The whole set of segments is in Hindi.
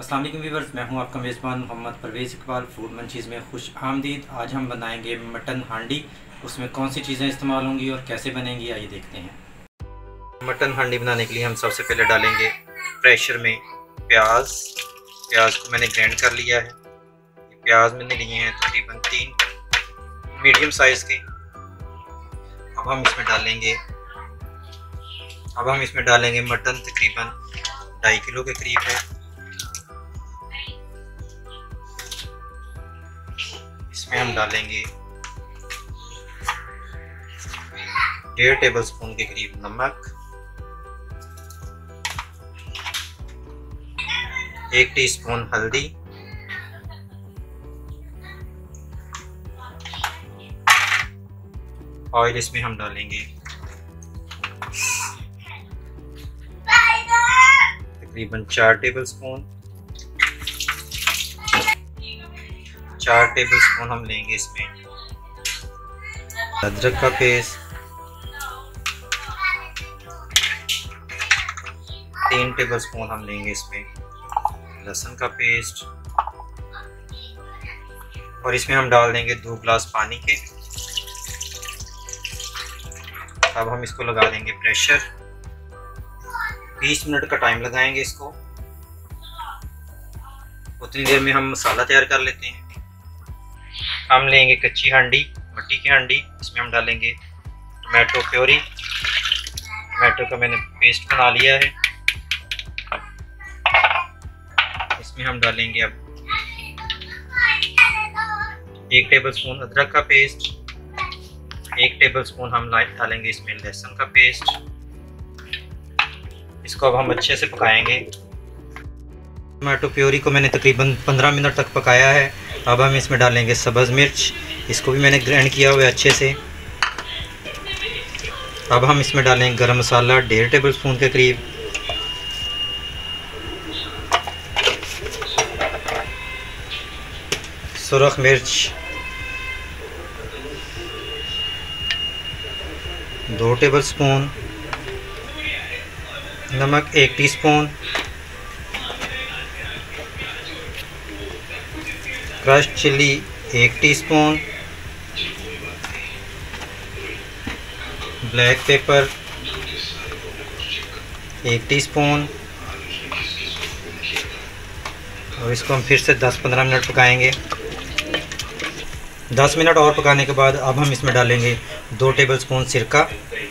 अस्सलाम वालेकुम व्यूअर्स, मैं हूं आपका मेज़बान मोहम्मद परवेज़ इकबाल। फूड मंचीज़ में खुश आमदीद। आज हम बनाएंगे मटन हांडी। उसमें कौन सी चीज़ें इस्तेमाल होंगी और कैसे बनेंगी, आइए देखते हैं। मटन हांडी बनाने के लिए हम सबसे पहले डालेंगे प्रेशर में प्याज। प्याज को मैंने ग्राइंड कर लिया है। प्याज मैंने लिए हैं तकरीबन 3 मीडियम साइज़ के। अब हम इसमें डालेंगे मटन, तकरीबन 2.5 किलो के करीब है। इसमें हम डालेंगे 1.5 टेबल स्पून के करीब नमक, 1 टीस्पून हल्दी, ऑयल इसमें हम डालेंगे तकरीबन 4 टेबल स्पून। 4 टेबल स्पून हम लेंगे इसमें अदरक का पेस्ट, 3 टेबल स्पून हम लेंगे इसमें लहसुन का पेस्ट, और इसमें हम डाल देंगे 2 गिलास पानी के। अब हम इसको लगा देंगे प्रेशर। 20 मिनट का टाइम लगाएंगे इसको। उतनी देर में हम मसाला तैयार कर लेते हैं। हम लेंगे कच्ची हांडी, मट्टी की हांडी। इसमें हम डालेंगे टोमेटो प्योरी। टोमेटो का मैंने पेस्ट बना लिया है। इसमें हम डालेंगे अब 1 टेबल स्पून अदरक का पेस्ट, 1 टेबल स्पून हम डालेंगे इसमें लहसुन का पेस्ट। इसको अब हम अच्छे से पकाएंगे। टोमेटो प्योरी को मैंने तकरीबन 15 मिनट तक पकाया है। अब हम इसमें डालेंगे सब्ज़ मिर्च। इसको भी मैंने ग्राइंड किया हुआ है अच्छे से। अब हम इसमें डालेंगे गरम मसाला 1.5 टेबल स्पून के करीब, सुरख मिर्च 2 टेबल स्पून, नमक 1 teaspoon, crushed chilli 1 teaspoon, black pepper 1 teaspoon, और इसको हम फिर से 10-15 मिनट पकाएंगे। 10 मिनट और पकाने के बाद अब हम इसमें डालेंगे 2 टेबल स्पून सिरका।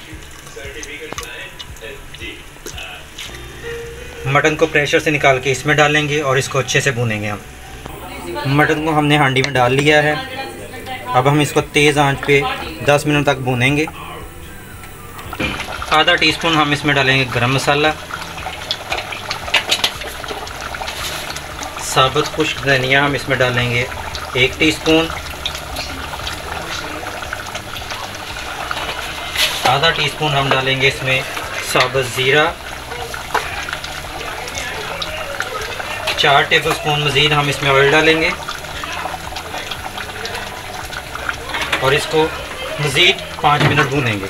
मटन को प्रेशर से निकाल के इसमें डालेंगे और इसको अच्छे से भूनेंगे। हम मटन को हमने हांडी में डाल लिया है। अब हम इसको तेज़ आंच पे 10 मिनट तक भूनेंगे। आधा टीस्पून हम इसमें डालेंगे गरम मसाला, साबुत खुश्क धनिया हम इसमें डालेंगे 1 टीस्पून, आधा टीस्पून हम डालेंगे इसमें साबुत ज़ीरा, 4 टेबल स्पून मज़ीद हम इसमें ऑयल डालेंगे और इसको मज़ीद 5 मिनट भूनेंगे।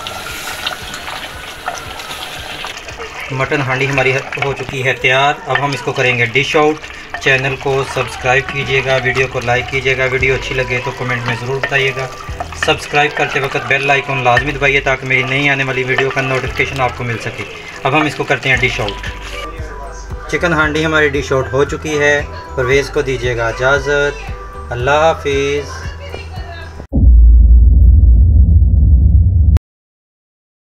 मटन हांडी हमारी हो चुकी है तैयार। अब हम इसको करेंगे डिश आउट। चैनल को सब्सक्राइब कीजिएगा, वीडियो को लाइक कीजिएगा। वीडियो अच्छी लगे तो कमेंट में ज़रूर बताइएगा। सब्सक्राइब करते वक्त बेल आइकन लाजमी दबाइए ताकि मेरी नई आने वाली वीडियो का नोटिफिकेशन आपको मिल सके। अब हम इसको करते हैं डिश आउट। चिकन हांडी हमारी डिश आउट हो चुकी है। परवेज़ को दीजिएगा इजाज़त। अल्लाह हाफिज़।